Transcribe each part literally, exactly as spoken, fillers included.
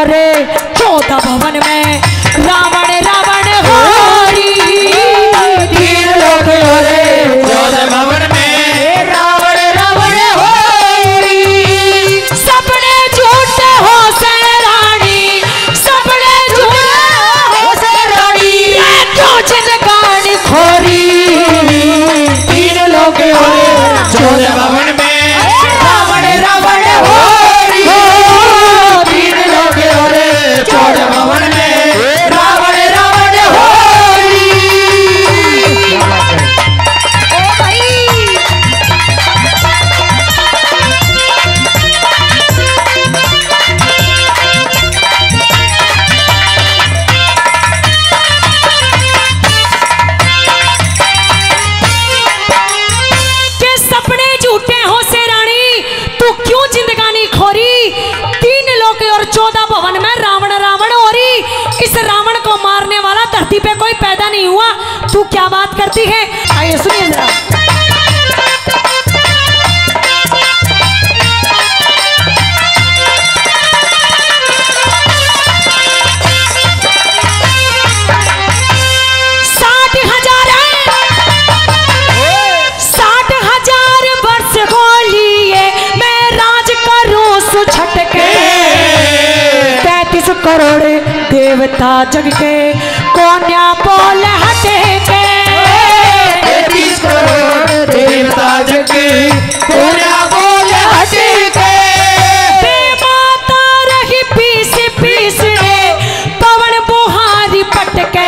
रे चौदह भवन में रावण रावण होरी। तीन लोग रे चौदह भवन में रावण रावण होरी। सबने झूठे हो से रानी, सबने झूठे हो से रानी, क्यों जिंदगानी खोरी। तीन लोग रे चौदह भवन में रावण रावण होरी। तीन लोग रे चौदह भवन में रावण रावण होरी। ओ भाई के सपने झूठे हो से रानी, तू क्यों जिंदगानी खोरी। तीन लोग और चौदह भवन में रावण रावण होरी। इस रावण को मारने वाला धरती पे कोई पैदा नहीं हुआ, तू क्या बात करती है। आइए सुनिए जरा। साठ हजार साठ हजार वर्ष बोलिए मैं राज करूं सुछटके। तैतीस करोड़ देवता जग के कोन्या बोल हटे के। तैतीस करोड़ देवता जग के कोन्या बोल हटे के। माता रही पीस पीस रे पवन बुहारी पटके।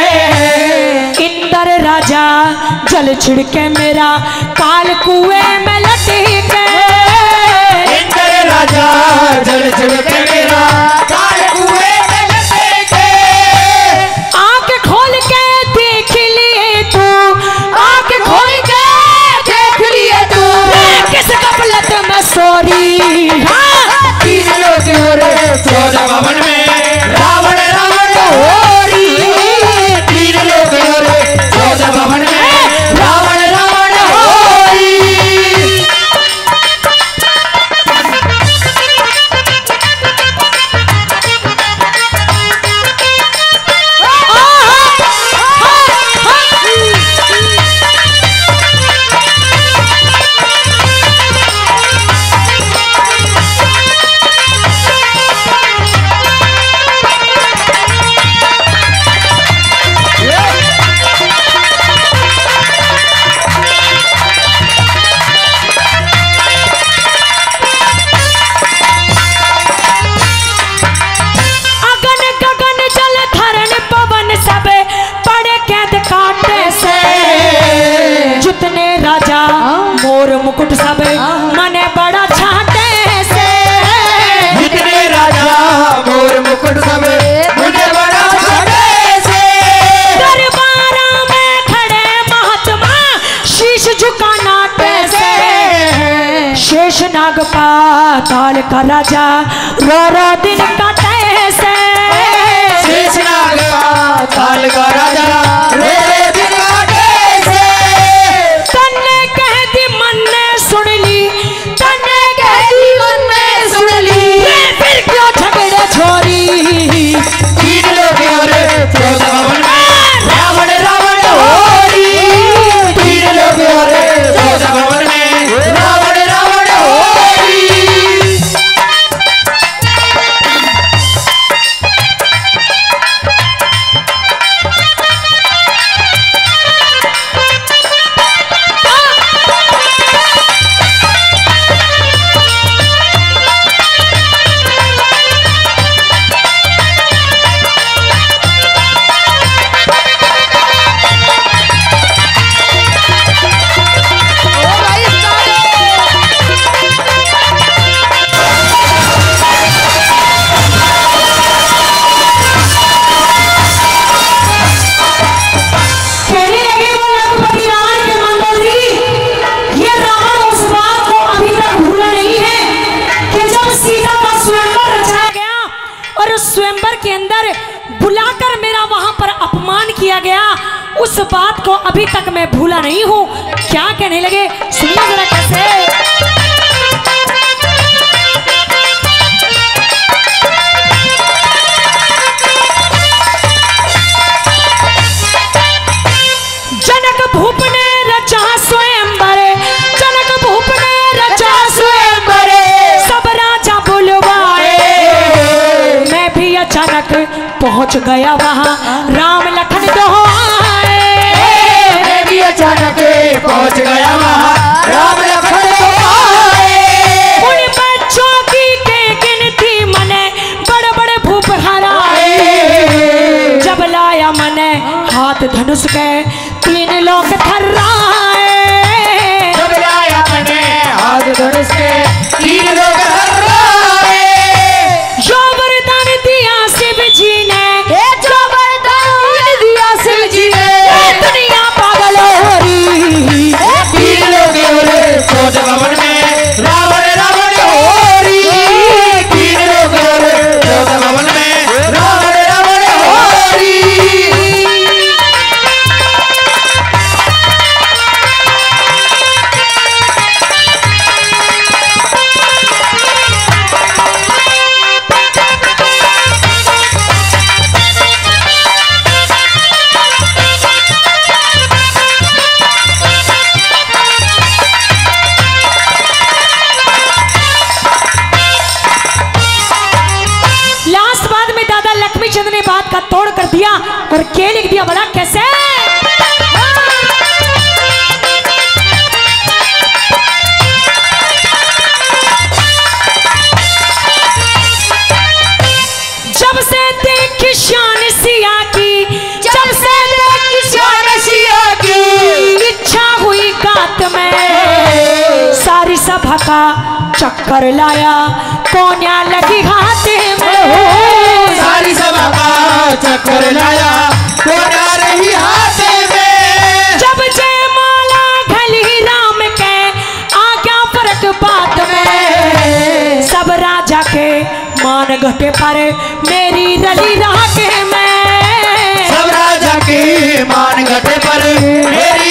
इंद्र राजा जल छिड़के मेरा काल कुएं में लटके। इंद्र राजा जल छिड़के मेरा काल कुएं में लटके। आंख खोल के देख लिए तू, आंख खोल के देख लिए तू, किस गफलत में सोरी। हाँ। तीन लोग रे चौदह भवन में रावण रावण होरी। तीन लोग रे चौदह भवन में रावण रावण होरी। अगन गगन जल धरण पवन सब पड़े कैद काटे से। जितने राजा मोर मुकुट सब मने बड़ा छाटे से। जितने राजा मोर मुकुट सब मुझे बड़ा छाटे से। दरबारा में खड़े महात्मा शीश झुका नाटे से। शेष नाग पाताल का राजा रो रो दिन काटे से। शेषनाग का काल का राजा रे रे दिन काटे से। तन्ने कह दी मन ने सुन ली, तन्ने कह दी मन ने सुन ली, फिर क्यों झगड़े छोरी। तीन लोग रे चौदह भवन में रावण रावण होरी। तीन लोग रे चौदह भवन में रावण रावण होरी। स्वयंवर के अंदर बुलाकर मेरा वहां पर अपमान किया गया, उस बात को अभी तक मैं भूला नहीं हूं। क्या कहने लगे सुनिए जरा कैसे। पहुंच गया वहां राम लखन दोहाए। मैं भी अचानक पहुंच गया वहां राम लखन दोहाए। उन बच्चों की के गिनती मने बड़े बड़े भूप हराए। जब लाया मने हाथ धनुष के तीन लोग थर्राए। जब लाया मने हाथ धनुष के तीन लोग थर्राए। जो वरदान दिया शिव जी ने, जो वरदान दिया शिव जी ने, दुनिया पागल हो रही। तीन लोग और चौदह भवन में रावण रावण हो रही। तीन लोग और चौदह भवन में रावण रावण हो रही। लास्ट बाद में दादा लक्ष्मी चंद ने बात का तोड़ कर दिया और क्या लिख दिया बड़ा कैसे। जब से देखी शान सिया की, जब से देखी शान सिया की, इच्छा हुई कात में सारी सभा का चक्कर लाया कोन्या लगी हाथ में हो। सारी सभा का चक्कर लाया कोना रही हाथ में। जब जयमाला घली राम के आज्ञा फरक बात में, सब राजा के मान घटे पर मेरी रली राह के में। सब राजा की मान घटे पर मेरी